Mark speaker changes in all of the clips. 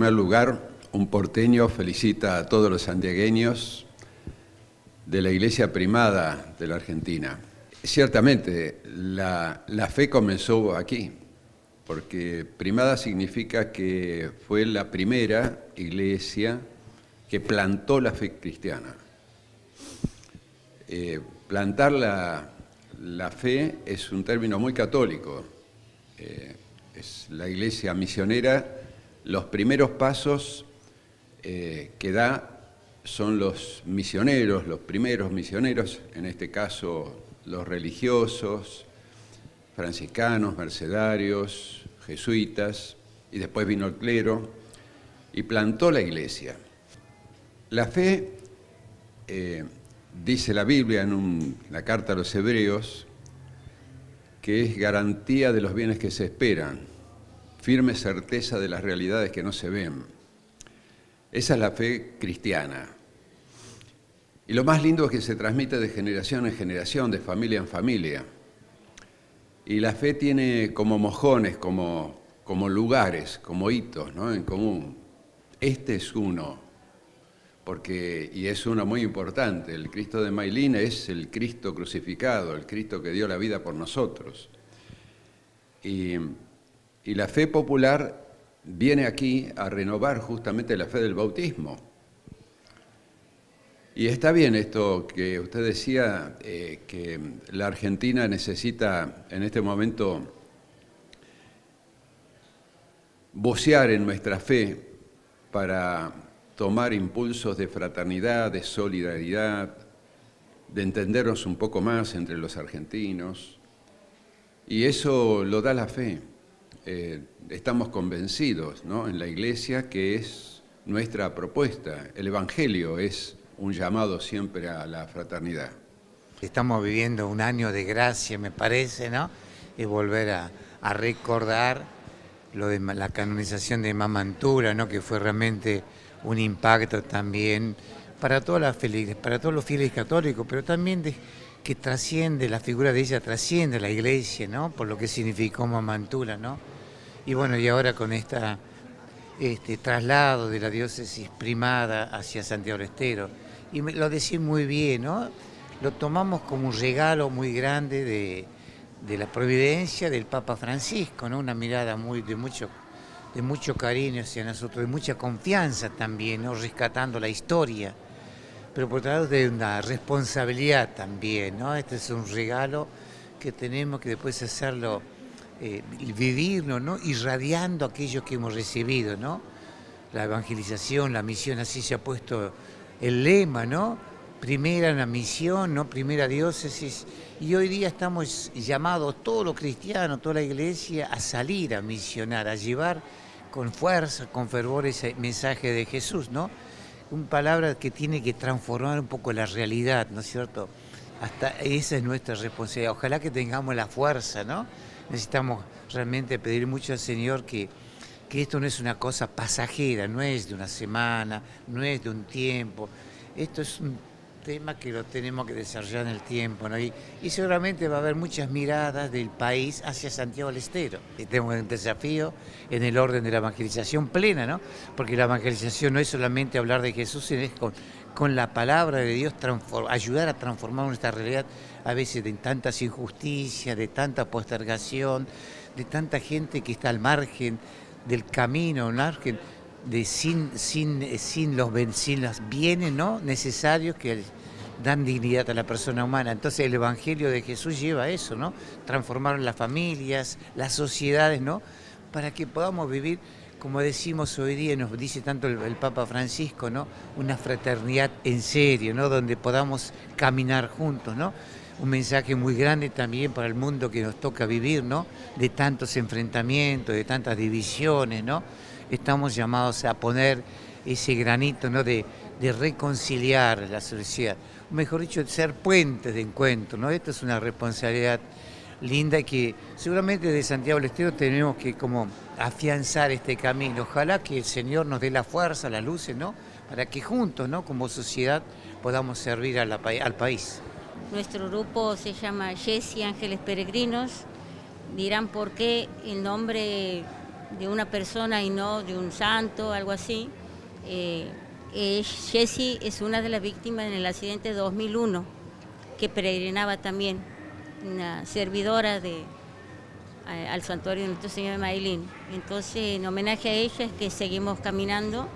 Speaker 1: primer lugar, un porteño felicita a todos los santiagueños de la Iglesia primada de la Argentina. Ciertamente, la fe comenzó aquí, porque primada significa que fue la primera iglesia que plantó la fe cristiana. Plantar la fe es un término muy católico. Es la iglesia misionera. Los primeros pasos que da son los misioneros, los primeros misioneros, en este caso los religiosos, franciscanos, mercedarios, jesuitas, y después vino el clero y plantó la iglesia. La fe, dice la Biblia en la carta a los Hebreos, que es garantía de los bienes que se esperan, firme certeza de las realidades que no se ven. Esa es la fe cristiana. Y lo más lindo es que se transmite de generación en generación, de familia en familia. Y la fe tiene como mojones, como lugares, como hitos, ¿no?, en común. Este es uno, y es uno muy importante. El Cristo de Mailín es el Cristo crucificado, el Cristo que dio la vida por nosotros. Y la fe popular viene aquí a renovar justamente la fe del bautismo. Y está bien esto que usted decía, que la Argentina necesita en este momento bucear en nuestra fe para tomar impulsos de fraternidad, de solidaridad, de entendernos un poco más entre los argentinos. Y eso lo da la fe. Estamos convencidos, ¿no?, en la Iglesia, que es nuestra propuesta. El Evangelio es un llamado siempre a la fraternidad.
Speaker 2: Estamos viviendo un año de gracia, me parece, ¿no? Es volver a recordar lo de la canonización de Mamantura, ¿no?, que fue realmente un impacto también para todos los fieles católicos, pero también que trasciende, la figura de ella trasciende la Iglesia, ¿no?, por lo que significó Mamantura, ¿no? Y bueno, y ahora con este traslado de la diócesis primada hacia Santiago del Estero, y lo decís muy bien, ¿no? Lo tomamos como un regalo muy grande de la providencia del Papa Francisco, ¿no? Una mirada de mucho cariño hacia nosotros, de mucha confianza también, ¿no?, rescatando la historia, pero por otro lado de una responsabilidad también, ¿no? Este es un regalo que tenemos que después hacerlo, vivirlo, ¿no?, irradiando aquello que hemos recibido, ¿no? La evangelización, la misión, así se ha puesto el lema, ¿no? Primera la misión, ¿no?, primera diócesis, y hoy día estamos llamados todos los cristianos, toda la Iglesia, a salir a misionar, a llevar con fuerza, con fervor ese mensaje de Jesús, ¿no? Una palabra que tiene que transformar un poco la realidad, ¿no es cierto? Hasta esa es nuestra responsabilidad. Ojalá que tengamos la fuerza, ¿no? Necesitamos realmente pedir mucho al Señor que esto no es una cosa pasajera, no es de una semana, no es de un tiempo. Esto es un tema que lo tenemos que desarrollar en el tiempo, ¿no? Y seguramente va a haber muchas miradas del país hacia Santiago del Estero. Y tenemos un desafío en el orden de la evangelización plena, ¿no? Porque la evangelización no es solamente hablar de Jesús, sino es con la palabra de Dios ayudar a transformar nuestra realidad, a veces de tantas injusticias, de tanta postergación, de tanta gente que está al margen del camino, al margen de sin los bienes, ¿no?, necesarios que dan dignidad a la persona humana. Entonces el Evangelio de Jesús lleva a eso, ¿no? Transformar las familias, las sociedades, ¿no?, para que podamos vivir, como decimos hoy día, nos dice tanto el Papa Francisco, ¿no?, una fraternidad en serio, ¿no?, donde podamos caminar juntos, ¿no? Un mensaje muy grande también para el mundo que nos toca vivir, ¿no?, de tantos enfrentamientos, de tantas divisiones, ¿no? Estamos llamados a poner ese granito, ¿no?, de reconciliar la sociedad, mejor dicho, de ser puentes de encuentro, ¿no? Esta es una responsabilidad linda que seguramente de Santiago del Estero tenemos que como afianzar este camino. Ojalá que el Señor nos dé la fuerza, las luces, ¿no?, para que juntos, ¿no?, como sociedad podamos servir al país.
Speaker 3: Nuestro grupo se llama Jesse Ángeles Peregrinos. Dirán por qué el nombre de una persona y no de un santo, algo así. Jessie es una de las víctimas en el accidente de 2001, que peregrinaba también, una servidora al santuario de Nuestra Señora de Mailín. Entonces, en homenaje a ella es que seguimos caminando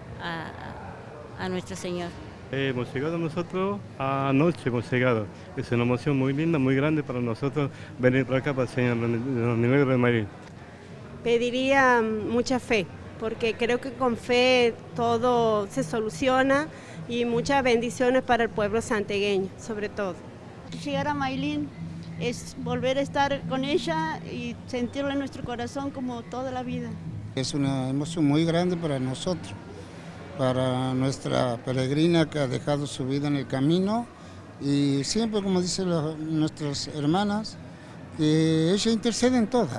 Speaker 3: a Nuestro Señor.
Speaker 4: Hemos llegado nosotros anoche, hemos llegado. Es una emoción muy linda, muy grande para nosotros venir para acá, para el Señor los Milagros de Mailín.
Speaker 5: Pediría mucha fe, porque creo que con fe todo se soluciona y muchas bendiciones para el pueblo santegueño, sobre todo.
Speaker 6: Llegar a Mailín es volver a estar con ella y sentirla en nuestro corazón como toda la vida.
Speaker 7: Es una emoción muy grande para nosotros, para nuestra peregrina que ha dejado su vida en el camino y siempre, como dicen nuestras hermanas, que ella intercede en todo,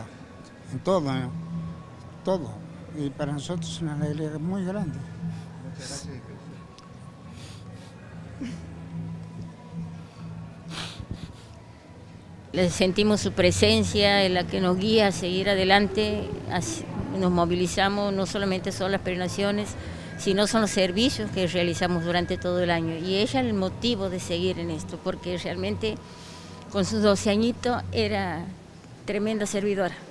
Speaker 7: todo. Y para nosotros es una alegría muy grande.
Speaker 3: Sentimos su presencia, en la que nos guía a seguir adelante, nos movilizamos, no solamente son las peregrinaciones, sino son los servicios que realizamos durante todo el año. Y ella es el motivo de seguir en esto, porque realmente con sus 12 añitos era tremenda servidora.